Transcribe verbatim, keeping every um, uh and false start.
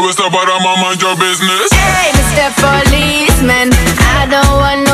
will stop, but I'ma mind your business. Hey, Mister Policeman, I don't want